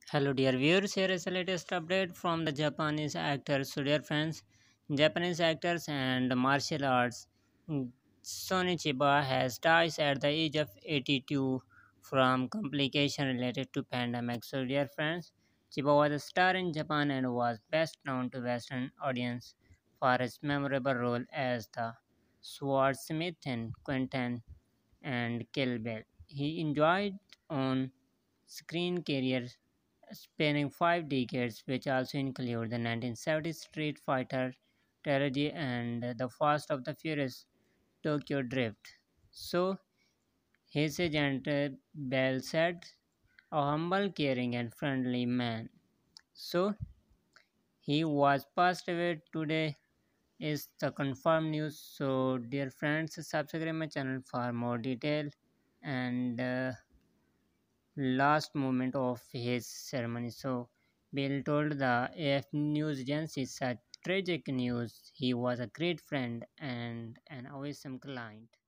Hello, dear viewers. Here is the latest update from the Japanese actors. So, dear friends, Japanese actors and martial arts Sonny Chiba has died at the age of 82 from complication related to pandemic. So, dear friends, Chiba was a star in Japan and was best known to Western audience for his memorable role as the swordsmith in Quentin and Kill Bill. He enjoyed on screen career spanning 5 decades, which also include the 1970s Street Fighter trilogy and the Fast of the Furious Tokyo Drift. So, his agent Bell said, a humble, caring, and friendly man. So, he was passed away today is the confirmed news. So, dear friends, subscribe my channel for more detail and last moment of his ceremony. So, Bill told the AF News agency such tragic news. He was a great friend and an awesome client.